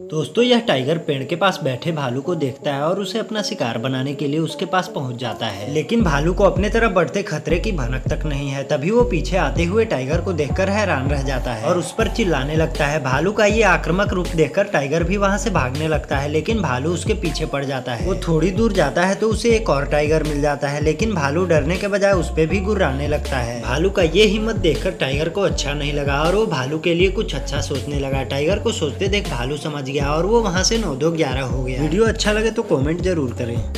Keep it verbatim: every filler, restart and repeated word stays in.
दोस्तों यह टाइगर पेड़ के पास बैठे भालू को देखता है और उसे अपना शिकार बनाने के लिए उसके पास पहुंच जाता है। लेकिन भालू को अपने तरफ बढ़ते खतरे की भनक तक नहीं है। तभी वो पीछे आते हुए टाइगर को देखकर हैरान रह जाता है और उस पर चिल्लाने लगता है। भालू का ये आक्रामक रूप देखकर टाइगर भी वहाँ से भागने लगता है, लेकिन भालू उसके पीछे पड़ जाता है। वो थोड़ी दूर जाता है तो उसे एक और टाइगर मिल जाता है, लेकिन भालू डरने के बजाय उस पर भी गुर्राने लगता है। भालू का ये हिम्मत देखकर टाइगर को अच्छा नहीं लगा और वो भालू के लिए कुछ अच्छा सोचने लगा। टाइगर को सोचते देख भालू समझ गया और वो वहां से नौ दो ग्यारह हो गया। वीडियो अच्छा लगे तो कमेंट जरूर करें।